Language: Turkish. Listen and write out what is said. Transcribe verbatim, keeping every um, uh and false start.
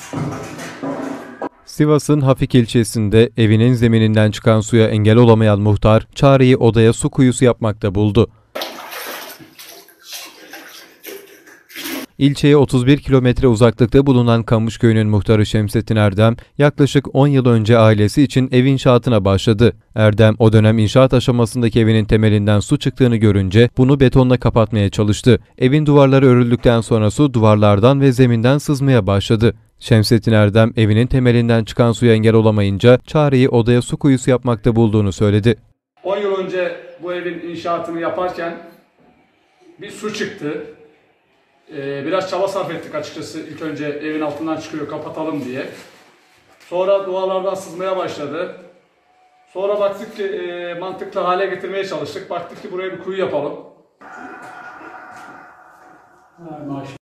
Sivas'ın Hafik ilçesinde evinin zemininden çıkan suya engel olamayan muhtar, çareyi odaya su kuyusu yapmakta buldu. İlçeye otuz bir kilometre uzaklıkta bulunan Kamışköy'ün muhtarı Şemsettin Erdem, yaklaşık on yıl önce ailesi için ev inşaatına başladı. Erdem, o dönem inşaat aşamasındaki evinin temelinden su çıktığını görünce bunu betonla kapatmaya çalıştı. Evin duvarları örüldükten sonra su duvarlardan ve zeminden sızmaya başladı. Şemsettin Erdem, evinin temelinden çıkan suya engel olamayınca çareyi odaya su kuyusu yapmakta bulduğunu söyledi. on yıl önce bu evin inşaatını yaparken bir su çıktı. Ee, biraz çaba sarf ettik açıkçası. İlk önce evin altından çıkıyor, kapatalım diye. Sonra duvarlardan sızmaya başladı. Sonra baktık ki e, mantıklı hale getirmeye çalıştık. Baktık ki buraya bir kuyu yapalım. Ha,